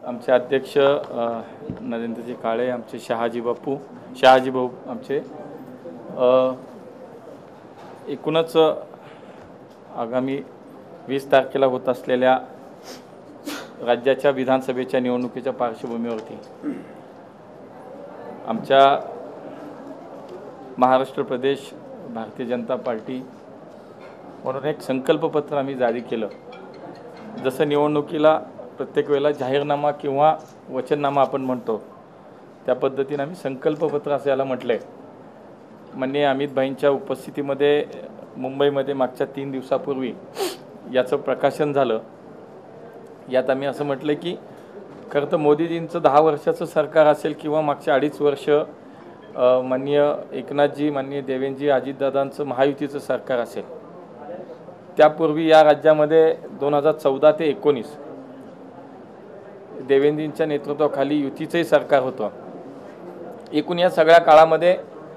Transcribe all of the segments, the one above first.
आमचे अध्यक्ष नरेंद्रजी काळे, आमचे शहाजी भाऊ आमचे एकूणच आगामी 20 तारखेला होत असलेल्या राज्याच्या विधानसभेच्या निवडणुकीच्या पार्श्वभूमीवरती आमच्या महाराष्ट्र प्रदेश भारतीय जनता पार्टी म्हणून एक संकल्पपत्र आम्ही जारी केलं। जसं निवडणुकीला प्रत्येक वेळेला जाहीरनामा किंवा वचननामा आपण म्हणतो, त्या पद्धतीने आम्ही संकल्पपत्र असं याला म्हटलंय। माननीय अमित भाईंच्या उपस्थितीमध्ये मुंबईमध्ये मागच्या 3 दिवसापूर्वी याचं प्रकाशन झालं। यात आम्ही असं म्हटलं की खरं तर मोदीजींचं 10 वर्षाचं सरकार असेल किंवा मागच्या 2.5 वर्ष माननीय एकनाथजी, माननीय देवेंद्रजी, अजितदादांचं महायुतीचं सरकार असेल, त्यापूर्वी या राज्यामध्ये 2014 ते 19 देवेंद्रजींच्या नेतृत्वाखाली युतीचंही सरकार होतं। एकूण या सगळ्या काळामध्ये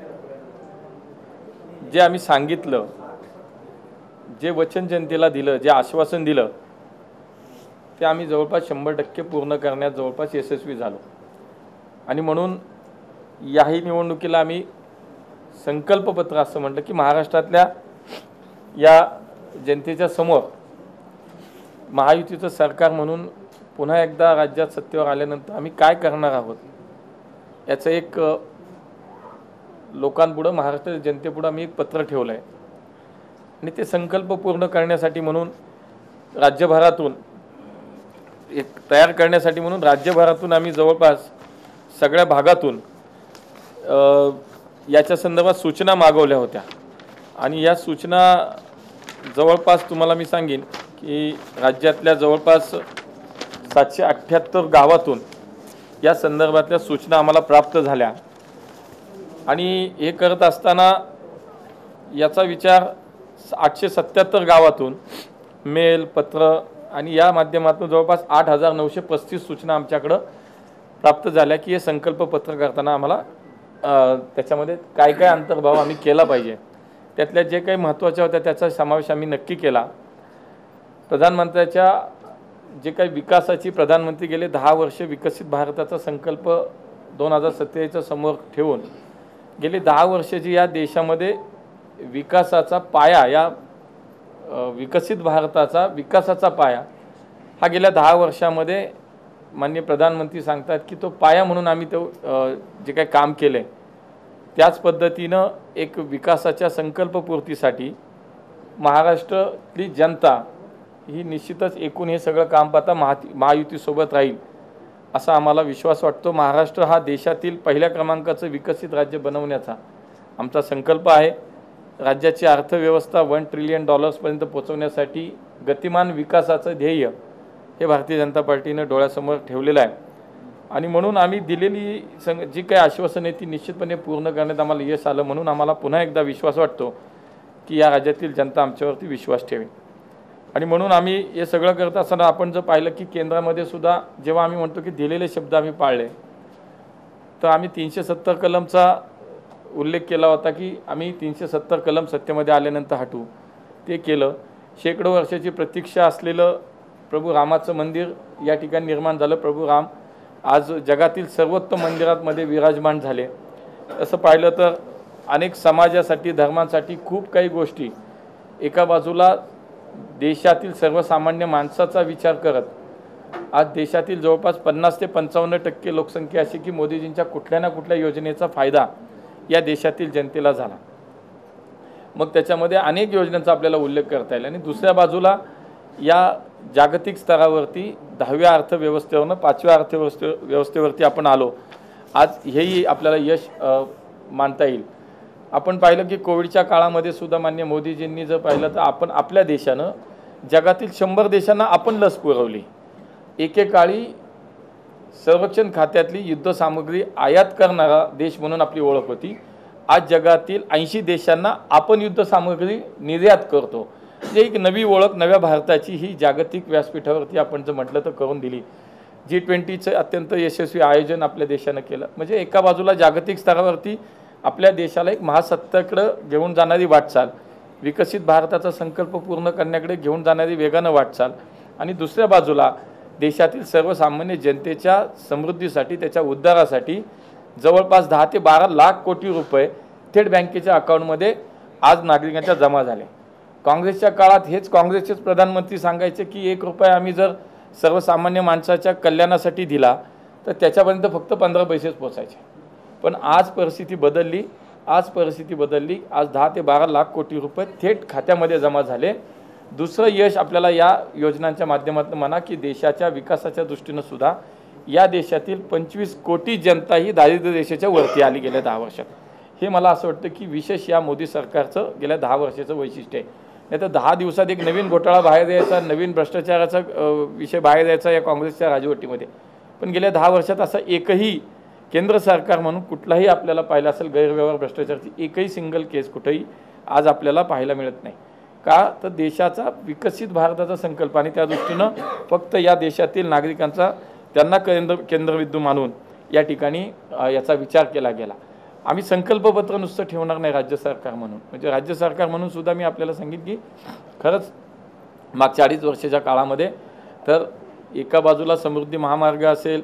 जे आम्ही सांगितलं, जे वचन जनतेला दिलं, जे आश्वासन दिलं, ते आम्ही जवळपास 100% पूर्ण करण्यात जवळपास यशस्वी झालो। आणि म्हणून याही निवडणुकीला आम्ही संकल्पपत्र असं म्हटलं की महाराष्ट्रातल्या या जनतेच्या समोर महायुतीचं सरकार म्हणून पुन्हा एकदा राज्यात सत्तेवर आल्यानंतर आम्ही काय करणार आहोत याचं एक लोकांपुढं, महाराष्ट्र जनतेपुढं आम्ही एक पत्र ठेवलं आहे। आणि ते संकल्प पूर्ण करण्यासाठी म्हणून राज्यभरातून एक तयार करण्यासाठी म्हणून राज्यभरातून आम्ही जवळपास सगळ्या भागातून याच्या संदर्भात सूचना मागवल्या होत्या। आणि या सूचना जवळपास तुम्हाला मी सांगेन की राज्यातल्या जवळपास 778 गावातून या संदर्भातल्या सूचना आम्हाला प्राप्त झाल्या। आणि हे करत असताना याचा विचार 877 गावातून मेल, पत्र आणि या माध्यमातून जवळपास 8935 सूचना आमच्याकडं प्राप्त झाल्या की हे संकल्पपत्र करताना आम्हाला त्याच्यामध्ये काय काय अंतर्भाव आम्ही केला पाहिजे, त्यातल्या जे काही महत्त्वाच्या होत्या त्याचा समावेश आम्ही नक्की केला। प्रधानमंत्र्याच्या जे काही विकासाची, प्रधानमंत्री गेले 10 वर्ष विकसित भारताचा संकल्प 2047 समोर ठेवून गेली 10 वर्ष जी या देशामध्ये विकासाचा पाया, या विकसित भारताचा विकासाचा पाया हा गेल्या 10 वर्षामध्ये माननीय प्रधानमंत्री सांगतात की तो पाया म्हणून आम्ही तो जे काही काम केले, त्याच पद्धतीनं एक विकासाच्या संकल्पपूर्तीसाठी महाराष्ट्रातली जनता ही निश्चितच एकूण हे सगळं काम पाहता महायुतीसोबत राहील असा आम्हाला विश्वास वाटतो। महाराष्ट्र हा देशातील पहिल्या क्रमांकाचं विकसित राज्य बनवण्याचा आमचा संकल्प आहे। राज्याची अर्थव्यवस्था $1 ट्रिलियन पर्यंत पोहोचवण्यासाठी गतिमान विकासाचं ध्येय हे भारतीय जनता पार्टीने डोळ्यासमोर ठेवलेलं आहे। आणि म्हणून आम्ही दिलेली जी काही आश्वासने ती निश्चितपणे पूर्ण करण्यात आम्हाला यश आलं। म्हणून आम्हाला पुन्हा एकदा विश्वास वाटतो की या राज्यातील जनता आमच्यावरती विश्वास ठेवेल। आणि म्हणून आम्ही हे सगळं करत असताना आपण जर पाहिलं की केंद्रामध्ये सुद्धा जेव्हा आम्ही म्हणतो की दिलेले शब्द आम्ही पाळले, तर आम्ही 370 कलमचा उल्लेख केला होता की आम्ही 370 कलम सत्तेमध्ये आल्यानंतर हटवू, ते केलं। शेकडो वर्षाची प्रतीक्षा असलेलं प्रभू रामाचं मंदिर या ठिकाणी निर्माण झालं। प्रभू राम आज जगातील सर्वोत्तम मंदिरांमध्ये विराजमान झाले। असं पाहिलं तर अनेक समाजासाठी, धर्मांसाठी खूप काही गोष्टी, एका बाजूला देशातील सर्वसामान्य माणसाचा विचार करत आज देशातील जवळपास 50 ते 55% लोकसंख्या अशी की मोदीजींच्या कुठल्या ना कुठल्या योजनेचा फायदा या देशातील जनतेला झाला। मग त्याच्यामध्ये अनेक योजनांचा आपल्याला उल्लेख करता येईल। आणि दुसऱ्या बाजूला या जागतिक स्तरावरती 10व्या अर्थव्यवस्थेवरून 5व्या अर्थव्यवस्थेवरती आपण आलो। आज हेही आपल्याला यश मानता येईल। आपण पाहिलं की कोविडच्या काळामध्ये सुद्धा माननीय मोदीजींनी जर पाहिलं तर आपण आपल्या देशानं जगातील 100 देशांना आपण लस पुरवली। एकेकाळी संरक्षण खात्यातली युद्धसामग्री आयात करणारा देश म्हणून आपली ओळख होती। आज जगातील 80 देशांना आपण युद्धसामग्री निर्यात करतो। ही एक नवी ओळख नव्या भारताची ही जागतिक व्यासपीठावरती आपण जर म्हटलं तर करून दिली। G20चं अत्यंत यशस्वी आयोजन आपल्या देशानं केलं। म्हणजे एका बाजूला जागतिक स्तरावरती आपल्या देशाला एक महासत्तेकडे घेऊन जाणारी वाटचाल, विकसित भारताचा संकल्प पूर्ण करण्याकडे घेऊन जाणारी वेगानं वाटचाल, आणि दुसऱ्या बाजूला देशातील सर्वसामान्य जनतेच्या समृद्धीसाठी, त्याच्या उद्धारासाठी जवळपास 10 ते 12 लाख कोटी रुपये थेट बँकेच्या अकाउंटमध्ये आज नागरिकांच्या जमा झाले। काँग्रेसच्या काळात हेच काँग्रेसचेच प्रधानमंत्री सांगायचे की 1 रुपया आम्ही जर सर्वसामान्य माणसाच्या कल्याणासाठी दिला तर त्याच्यापर्यंत फक्त 15 पैसेच पोचायचे। पण आज परिस्थिती बदलली, आज 10 ते 12 लाख कोटी रुपये थेट खात्यामध्ये जमा झाले। दुसरं यश आपल्याला या योजनांच्या माध्यमातून म्हणा की देशाच्या विकासाच्या दृष्टीनं सुद्धा या देशातील 25 कोटी जनता ही दारिद्र्य रेषेच्या वरती आली गेल्या 10 वर्षात। हे मला असं वाटतं की विशेष या मोदी सरकारचं गेल्या 10 वर्षाचं वैशिष्ट्य आहे। नाही तर 10 दिवसात एक नवीन घोटाळा बाहेर यायचा, नवीन भ्रष्टाचाराचा विषय बाहेर यायचा या काँग्रेसच्या राजवटीमध्ये। पण गेल्या 10 वर्षात असं एकही केंद्र सरकार म्हणून कुठलाही आपल्याला पाहिलं असेल गैरव्यवहार भ्रष्टाचाराची एकही सिंगल केस कुठेही आज आपल्याला पाहायला मिळत नाही। का तर देशाचा विकसित भारताचा संकल्प आणि त्या दृष्टीनं फक्त या देशातील नागरिकांचा त्यांना केंद्रबिंदू मानून या ठिकाणी याचा विचार केला गेला। आम्ही संकल्पपत्र नुसतं ठेवणार नाही राज्य सरकार म्हणून, म्हणजे राज्य सरकार म्हणून सुद्धा मी आपल्याला सांगितलं की खरंच मागच्या 2.5 वर्षाच्या काळामध्ये तर एका बाजूला समृद्धी महामार्ग असेल,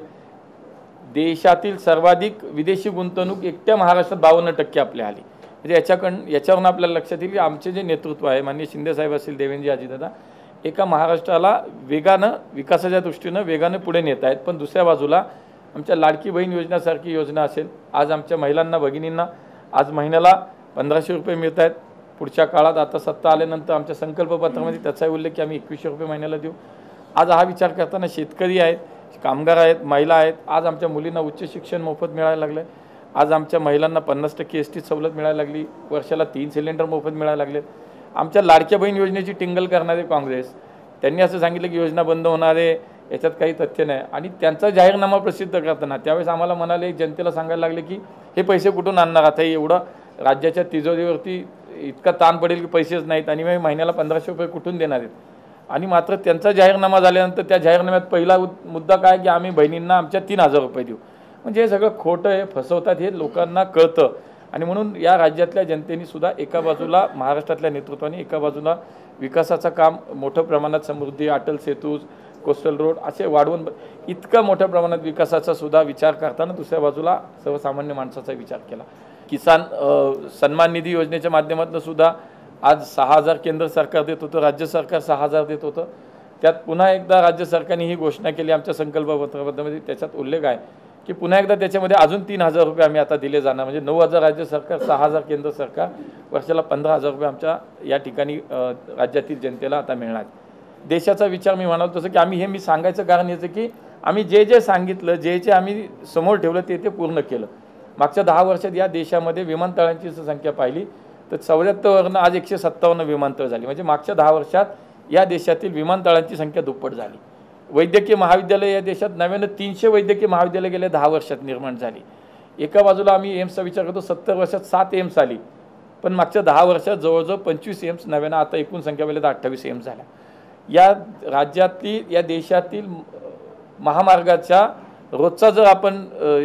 देशातील सर्वाधिक विदेशी गुंतवणूक एकट्या महाराष्ट्रात 52% आपल्या आली। म्हणजे याच्यावरून आपल्याला लक्षात येईल की आमचे जे नेतृत्व आहे, माननीय शिंदे साहेब असतील, देवेंद्रजी अजितदादा, एका महाराष्ट्राला वेगानं विकासाच्या दृष्टीनं वेगानं पुढे नेत आहेत। पण दुसऱ्या बाजूला आमच्या लाडकी बहीण योजनासारखी योजना असेल, आज आमच्या महिलांना भगिनींना आज महिन्याला 1500 रुपये मिळत आहेत। पुढच्या काळात आता सत्ता आल्यानंतर आमच्या संकल्पपत्रामध्ये त्याचाही उल्लेख की आम्ही 2100 रुपये महिन्याला देऊ। आज हा विचार करताना शेतकरी आहेत, कामगार आहेत, महिला आहेत, आज आमच्या मुलींना उच्च शिक्षण मोफत मिळायला लागलं, आज आमच्या महिलांना 50% एसटी सवलत मिळायला लागली, वर्षाला 3 सिलेंडर मोफत मिळायला लागले। आमच्या लाडक्या बहीण योजनेची टिंगल करणारे काँग्रेस, त्यांनी असं सांगितलं की योजना बंद होणार आहे, याच्यात काही तथ्य नाही। आणि त्यांचा जाहीरनामा प्रसिद्ध करताना त्यावेळेस आम्हाला म्हणाले, जनतेला सांगायला लागले की हे पैसे कुठून आणणार, आता एवढं राज्याच्या तिजोरीवरती इतका ताण पडेल की पैसेच नाहीत आणि मी महिन्याला 1500 रुपये कुठून देणार आहेत। आणि मात्र त्यांचा जाहीरनामा झाल्यानंतर त्या जाहीरनाम्यात पहिला मुद्दा काय की आम्ही बहिणींना आमच्या 3000 रुपये देऊ। म्हणजे हे सगळं खोटं आहे, फसवतात, हे लोकांना कळतं। आणि म्हणून या राज्यातल्या जनतेने सुद्धा एका बाजूला महाराष्ट्रातल्या नेतृत्वाने एका बाजूला विकासाचं काम मोठ्या प्रमाणात, समृद्धी, अटल सेतू, कोस्टल रोड असे वाढवून इतका मोठ्या प्रमाणात विकासाचा सुद्धा विचार करताना दुसऱ्या बाजूला सर्वसामान्य माणसाचा विचार केला। किसान सन्मान निधी योजनेच्या माध्यमातून सुद्धा आज 6000 केंद्र सरकार देत होतं, राज्य सरकार 6000 देत होतं। त्यात पुन्हा एकदा राज्य सरकारने ही घोषणा केली आमच्या संकल्पपत्रामध्ये, त्याच्यात उल्लेख आहे की पुन्हा एकदा त्याच्यामध्ये अजून 3000 रुपये आम्ही आता दिले जाणार, म्हणजे 9000 राज्य सरकार, 6000 केंद्र सरकार, वर्षाला 15000 रुपये आमच्या या ठिकाणी राज्यातील जनतेला आता मिळणार। देशाचा विचार मी म्हणालो तसं की मी सांगायचं कारण याचं की आम्ही जे सांगितलं, जे आम्ही समोर ठेवलं ते पूर्ण केलं। मागच्या 10 वर्षात या देशामध्ये विमानतळांची संख्या पाहिली तर 74वरून आज 157 विमानतळ झाली, म्हणजे मागच्या 10 वर्षात या देशातील विमानतळांची संख्या दुप्पट झाली। वैद्यकीय महाविद्यालय या देशात नव्यानं 300 वैद्यकीय महाविद्यालय गेल्या 10 वर्षात निर्माण झाली। एका बाजूला आम्ही एम्सचा विचार करतो, 70 वर्षात 7 एम्स आली, पण मागच्या 10 वर्षात जवळजवळ 25 एम्स नव्यानं, आता एकूण संख्या पाहिली तर 28 एम्स झाल्या। या राज्यातली, या देशातील महामार्गाच्या रोजचा जर आपण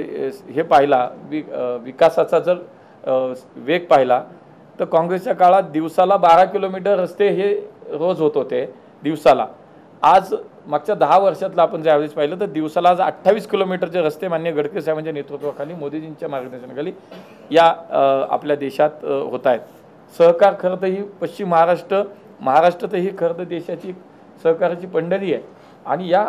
हे पाहिला, विकासाचा जर वेग पाहिला तर काँग्रेसच्या काळात दिवसाला 12 किलोमीटर रस्ते हे रोज होत होते दिवसाला। आज मागच्या 10 वर्षातला आपण जर ॲव्हरेज पाहिलं तर दिवसाला आज 28 किलोमीटरचे रस्ते माननीय गडकरी साहेबांच्या नेतृत्वाखाली, मोदीजींच्या मार्गदर्शनाखाली या आपल्या देशात होत आहेत। सहकार खरं तर ही पश्चिम महाराष्ट्रातही खरं तर देशाची सहकाराची पंढरी आहे आणि या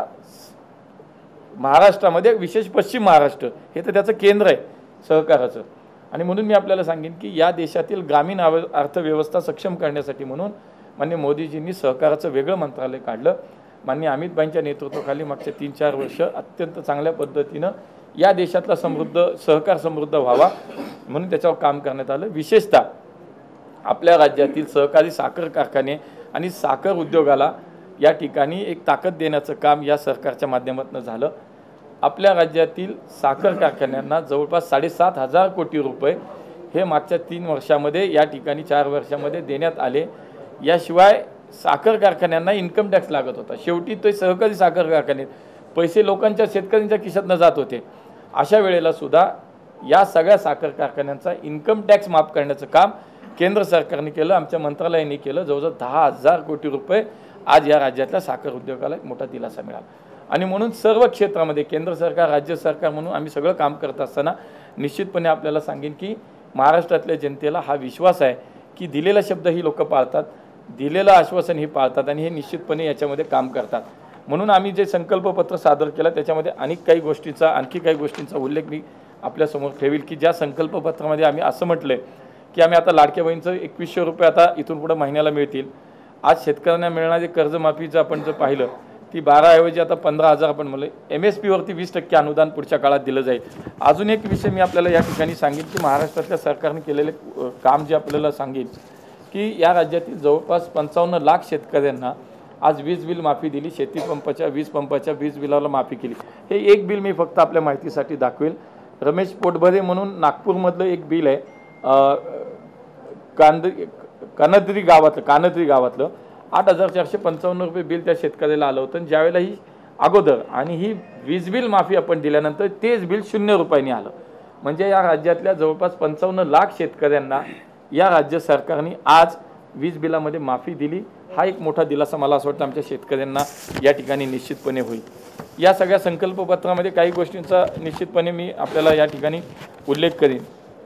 महाराष्ट्रामध्ये विशेष पश्चिम महाराष्ट्र हे तर त्याचं केंद्र आहे सहकाराचं। आणि म्हणून मी आपल्याला सांगेन की या देशातील ग्रामीण अर्थव्यवस्था सक्षम करण्यासाठी म्हणून माननीय मोदीजींनी सहकाराचं वेगळं मंत्रालय काढलं। माननीय अमित भाईंच्या नेतृत्वाखाली मागच्या 3-4 वर्ष अत्यंत चांगल्या पद्धतीनं या देशातला सहकार समृद्ध व्हावा म्हणून त्याच्यावर काम करण्यात आलं। विशेषतः आपल्या राज्यातील सहकारी साखर कारखाने आणि साखर उद्योगाला या ठिकाणी एक ताकद देण्याचं काम या सरकारच्या माध्यमातून झालं। आपल्या राज्यातील साखर कारखान्यांना जवळपास 7500 कोटी रुपये हे मागच्या 3 वर्षामध्ये या ठिकाणी 4 वर्षामध्ये देण्यात आले। याशिवाय साखर कारखान्यांना इन्कम टॅक्स लागत होता, शेवटी ते सहकारी साखर कारखाने पैसे लोकांच्या, शेतकऱ्यांच्या खिशातनं जात होते। अशा वेळेला सुद्धा या सगळ्या साखर कारखान्यांचा इन्कम टॅक्स माफ करण्याचं काम केंद्र सरकारने केलं, आमच्या मंत्रालयाने केलं। जवळजवळ 10,000 कोटी रुपये आज या राज्यातल्या साखर उद्योगाला एक मोठा दिलासा मिळाला। आणि म्हणून सर्व क्षेत्रामध्ये केंद्र सरकार राज्य सरकार म्हणून आम्ही सगळं काम करत असताना निश्चितपणे आपल्याला सांगेन की महाराष्ट्रातल्या जनतेला हा विश्वास आहे की दिलेला शब्द ही लोक पाळतात, दिलेलं आश्वासन ही पाळतात आणि हे निश्चितपणे याच्यामध्ये काम करतात. म्हणून आम्ही जे संकल्पपत्र सादर केलं त्याच्यामध्ये आणखी काही गोष्टींचा उल्लेख मी आपल्यासमोर ठेवील की ज्या संकल्पपत्रामध्ये आम्ही असं म्हटलं की आम्ही आता लाडक्या बहिणीचं 2100 रुपये आता इथून पुढे महिन्याला मिळतील. आज शेतकऱ्यांना मिळणारे कर्जमाफीचं आपण जर पाहिलं ती 12 ऐवजी आता 15,000 आपण म्हणलं. MSP वरती 20% अनुदान पुढच्या काळात दिलं जाईल. अजून एक विषय मी आपल्याला या ठिकाणी सांगेन की महाराष्ट्रातल्या सरकारने केलेले काम जे आपल्याला सांगेन की या राज्यातील जवळपास 55 लाख शेतकऱ्यांना आज वीज बिल माफी दिली. शेती पंपाच्या वीज पंपाच्या वीज बिलाला माफी केली. हे एक बिल मी फक्त आपल्या माहितीसाठी दाखवेल. रमेश पोटभरे म्हणून नागपूरमधलं एक बिल आहे, कानद्री गावातलं 8,455 रुपये बिल त्या शेतकऱ्याला आलं होतं. ज्यावेळेला ही अगोदर आणि ही वीज बिल माफी आपण दिल्यानंतर तेच बिल 0 रुपयांनी आलं. म्हणजे या राज्यातल्या जवळपास 55 लाख शेतकऱ्यांना या राज्य सरकारने आज वीज बिलामध्ये माफी दिली. हा एक मोठा दिलासा मला असं वाटतं आमच्या शेतकऱ्यांना या ठिकाणी निश्चितपणे होईल. या सगळ्या संकल्पपत्रामध्ये काही गोष्टींचा निश्चितपणे मी आपल्याला या ठिकाणी उल्लेख करीन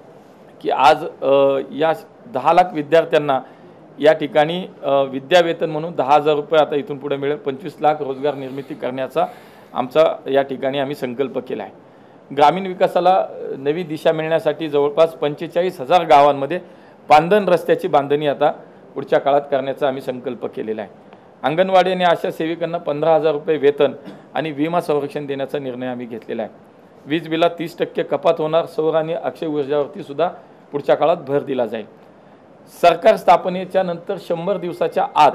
की आज या 10 लाख विद्यार्थ्यांना या ठिकाणी विद्यावेतन म्हणून 10,000 रुपये आता इथून पुढे मिळेल. 25 लाख रोजगार निर्मिती करण्याचा आमचा या ठिकाणी आम्ही संकल्प केला आहे. ग्रामीण विकासाला नवी दिशा मिळण्यासाठी जवळपास 45,000 गावांमध्ये पांदन रस्त्याची बांधणी आता पुढच्या काळात करण्याचा आम्ही संकल्प केलेला आहे. अंगणवाडी आणि आशा सेविकांना 15,000 रुपये वेतन आणि विमा संरक्षण देण्याचा निर्णय आम्ही घेतलेला आहे. वीज बिलात 30% कपात होणार. सौर आणि अक्षय ऊर्जावरती सुद्धा पुढच्या काळात भर दिला जाईल. सरकार स्थापनेच्या नंतर 100 दिवसाच्या आत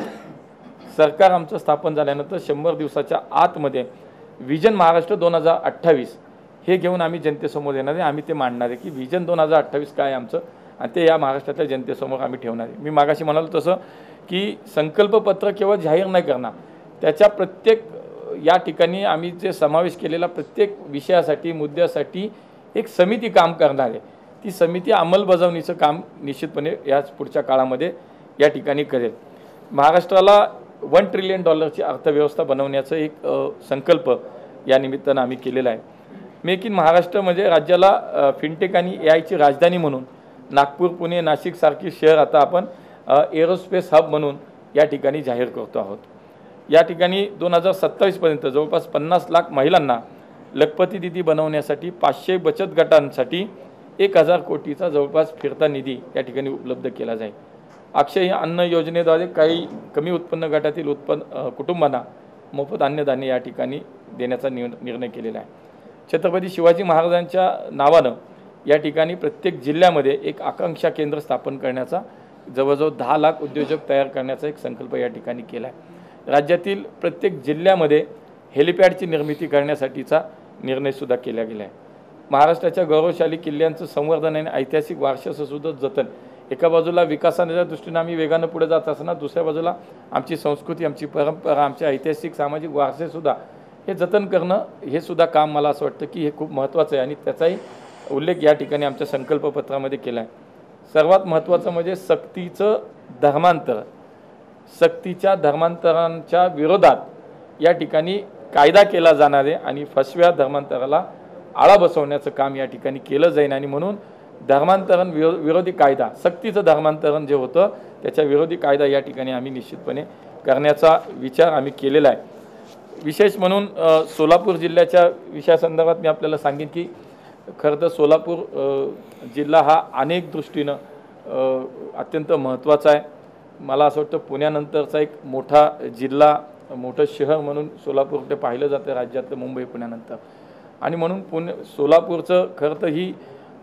सरकार आमचं स्थापन झाल्यानंतर 100 दिवसाच्या आतमध्ये विजन महाराष्ट्र 2028 हे घेऊन आम्ही जनतेसमोर येणार आहे. आम्ही ते मांडणार आहे की विजन 2028 काय आमचं आणि ते या महाराष्ट्रातल्या जनतेसमोर आम्ही ठेवणार आहे. मी मागाशी म्हणालो तसं की संकल्पपत्र केवळ जाहीर नाही करणार, त्याच्या प्रत्येक या ठिकाणी आम्ही जे समावेश केलेला प्रत्येक विषयासाठी मुद्द्यासाठी एक समिती काम करणार आहे. ती समिती अंमलबजावणीचं काम निश्चितपणे याच पुढच्या काळामध्ये या ठिकाणी करेल. महाराष्ट्राला $1 ट्रिलियन अर्थव्यवस्था बनवण्याचा एक संकल्प या निमित्तानं आम्ही केलेला आहे. मेक इन महाराष्ट्र म्हणजे राज्याला फिनटेक आणि AIची राजधानी म्हणून नागपूर, पुणे, नाशिक सारखी शहर आता आपण एरोस्पेस हब म्हणून या ठिकाणी जाहीर करतो आहोत. या ठिकाणी 2027 पर्यंत जवळपास 50 लाख महिलांना लखपती दिदी बनवण्यासाठी 500 बचत गटांसाठी 1,000 कोटीचा जवळपास फिरता निधी या ठिकाणी उपलब्ध केला जाईल. अक्षय अन्न योजनेद्वारे काही कमी उत्पन्न गटातील कुटुंबांना मोफत अन्नधान्य या ठिकाणी देण्याचा निर्णय केलेला आहे. छत्रपती शिवाजी महाराजांच्या नावानं या ठिकाणी प्रत्येक जिल्ह्यामध्ये एक आकांक्षा केंद्र स्थापन करण्याचा जवळजवळ 10 लाख उद्योजक तयार करण्याचा एक संकल्प या ठिकाणी केला आहे. राज्यातील प्रत्येक जिल्ह्यामध्ये हेलिपॅडची निर्मिती करण्यासाठीचा निर्णयसुद्धा केला गेला आहे. महाराष्ट्राच्या गौरवशाली किल्ल्यांचं संवर्धन आणि ऐतिहासिक वारशाचं जतन, एका बाजूला विकासाच्या दृष्टीने आम्ही वेगानं पुढे जात असताना दुसऱ्या बाजूला आमची संस्कृती, आमची परंपरा, आमचे ऐतिहासिक सामाजिक वारसेसुद्धा हे जतन करणं हे सुद्धा काम मला असं वाटतं की हे खूप महत्त्वाचं आहे आणि त्याचाही उल्लेख या ठिकाणी आमच्या संकल्पपत्रामध्ये केला आहे. सर्वात महत्त्वाचं म्हणजे सक्तीचं धर्मांतर, सक्तीच्या धर्मांतरांच्या विरोधात या ठिकाणी कायदा केला जाणार आहे आणि फसव्या धर्मांतराला आळा बसवण्याचं काम या ठिकाणी केलं जाईल. आणि म्हणून धर्मांतरण विरोधी कायदा, सक्तीचं धर्मांतरण जे होतं त्याच्या विरोधी कायदा या ठिकाणी आम्ही निश्चितपणे करण्याचा विचार आम्ही केलेला आहे. विशेष म्हणून सोलापूर जिल्ह्याच्या विषयासंदर्भात मी आपल्याला सांगेन की खरं तर सोलापूर जिल्हा हा अनेक दृष्टीनं अत्यंत महत्त्वाचा आहे. मला असं वाटतं पुण्यानंतरचा एक मोठा जिल्हा, मोठं शहर म्हणून सोलापूर ते पाहिलं जातं राज्यातलं मुंबई पुण्यानंतर. आणि म्हणून सोलापूरचं खरं तर ही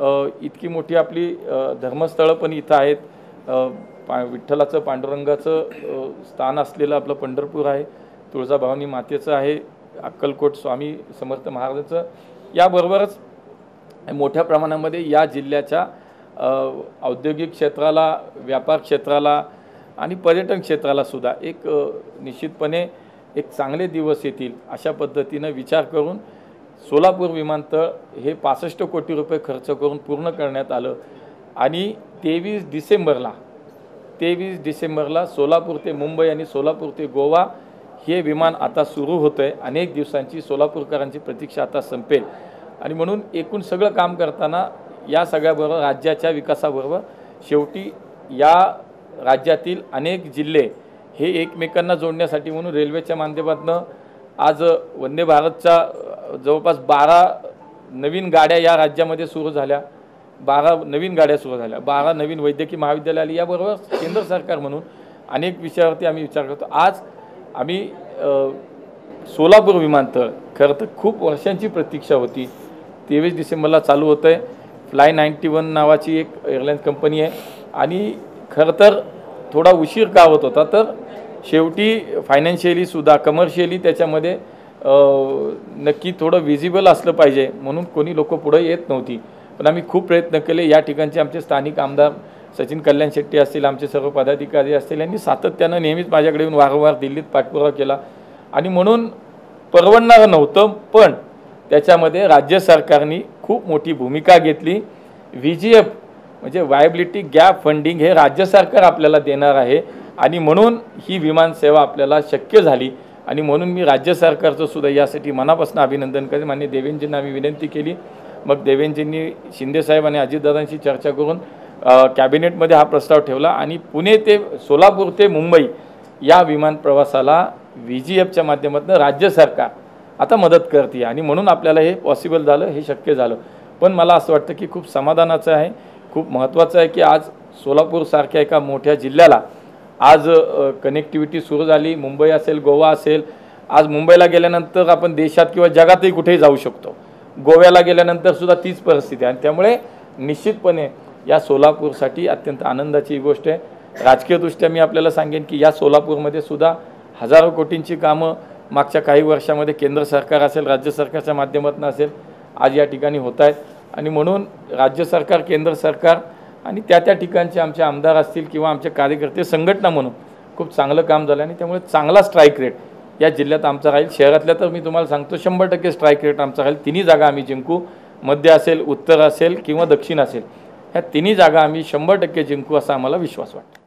इतकी मोठी आपली धर्मस्थळं पण इथं आहेत. विठ्ठलाचं पांडुरंगाचं स्थान असलेलं आपलं पंढरपूर आहे, तुळजाभवानी मातेचं आहे, अक्कलकोट स्वामी समर्थ महाराजांचं. याबरोबरच मोठ्या प्रमाणामध्ये या जिल्ह्याच्या औद्योगिक क्षेत्राला, व्यापार क्षेत्राला आणि पर्यटन क्षेत्राला सुद्धा एक निश्चितपणे एक चांगले दिवस येतील अशा पद्धतीनं विचार करून सोलापूर विमानतळ हे 65 कोटी रुपये खर्च करून पूर्ण करण्यात आलं. आणि 23 डिसेंबरला सोलापूर ते मुंबई आणि सोलापूर ते गोवा हे विमान आता सुरू होतं आहे. अनेक दिवसांची सोलापूरकरांची प्रतीक्षा आता संपेल आणि म्हणून एकूण सगळं काम करताना या सगळ्याबरोबर राज्याच्या विकासाबरोबर शेवटी या राज्यातील अनेक जिल्हे हे एकमेकांना जोडण्यासाठी म्हणून रेल्वेच्या माध्यमातून आज वंदे भारतच्या जवळपास 12 नवीन गाड्या या राज्यामध्ये सुरू झाल्या. 12 नवीन गाड्या सुरू झाल्या, 12 नवीन वैद्यकीय महाविद्यालय आली. याबरोबर केंद्र सरकार म्हणून अनेक विषयावरती आम्ही विचार करतो. आज आम्ही सोलापूर विमानतळ खरं तर खूप वर्षांची प्रतीक्षा होती. 23 डिसेंबरला चालू होतं आहे. फ्लाय 91 नावाची एक एअरलाईन्स कंपनी आहे आणि खरं तर थोडा उशीर का होत होता तर शेवटी फायनान्शियली सुद्धा कमर्शियली त्याच्यामध्ये नक्की थोडं विजिबल असलं पाहिजे म्हणून कोणी लोक पुढे येत नव्हती. पण आम्ही खूप प्रयत्न केले. या ठिकाणचे आमचे स्थानिक आमदार सचिन कल्याण शेट्टी असतील, आमचे सर्व पदाधिकारी असतील, यांनी सातत्यानं नेहमीच माझ्याकडे येऊन वारंवार दिल्लीत पाठपुरावा केला आणि म्हणून परवडणारं नव्हतं. पण त्याच्यामध्ये राज्य सरकारने खूप मोठी भूमिका घेतली. VGF म्हणजे व्हायबिलिटी गॅप फंडिंग हे राज्य सरकार आपल्याला देणार आहे आणि म्हणून ही विमानसेवा आपल्याला शक्य झाली आणि म्हणून मी राज्य सरकारचं सुद्धा यासाठी मनापासून अभिनंदन करते. माननीय देवेंद्रजींना आम्ही विनंती केली. मग देवेंद्रजींनी शिंदेसाहेब आणि अजितदादांशी चर्चा करून कॅबिनेटमध्ये हा प्रस्ताव ठेवला आणि पुणे ते सोलापूर ते मुंबई या विमान प्रवासाला VGFच्या माध्यमातून राज्य सरकार आता मदत करते आणि म्हणून आपल्याला हे पॉसिबल झालं, हे शक्य झालं. पण मला असं वाटतं की खूप समाधानाचं आहे, खूप महत्त्वाचं आहे की आज सोलापूरसारख्या एका मोठ्या जिल्ह्याला आज कनेक्टिव्हिटी सुरू झाली. मुंबई असेल, गोवा असेल. आज मुंबईला गेल्यानंतर आपण देशात किंवा जगातही कुठेही जाऊ शकतो. गोव्याला गेल्यानंतर सुद्धा तीच परिस्थिती आहे आणि त्यामुळे निश्चितपणे या सोलापूरसाठी अत्यंत आनंदाची गोष्ट आहे. राजकीयदृष्ट्या मी आपल्याला सांगेन की या सोलापूरमध्ये सुद्धा हजारो कोटींची कामं मागच्या काही वर्षामध्ये केंद्र सरकार असेल, राज्य सरकारच्या माध्यमातून असेल, आज या ठिकाणी होत आहेत आणि म्हणून राज्य सरकार, केंद्र सरकार आणि त्या ठिकाणचे आमचे आमदार असतील किंवा आमचे कार्यकर्ते संघटना म्हणून खूप चांगलं काम झालं आणि त्यामुळे चांगला स्ट्राईक रेट या जिल्ह्यात आमचा राहील. शहरातल्या तर मी तुम्हाला सांगतो 100% स्ट्राईक रेट आमचा राहील. तिन्ही जागा आम्ही जिंकू. मध्य असेल, उत्तर असेल किंवा दक्षिण असेल, ह्या तिन्ही जागा आम्ही 100% जिंकू असा आम्हाला विश्वास वाटतो.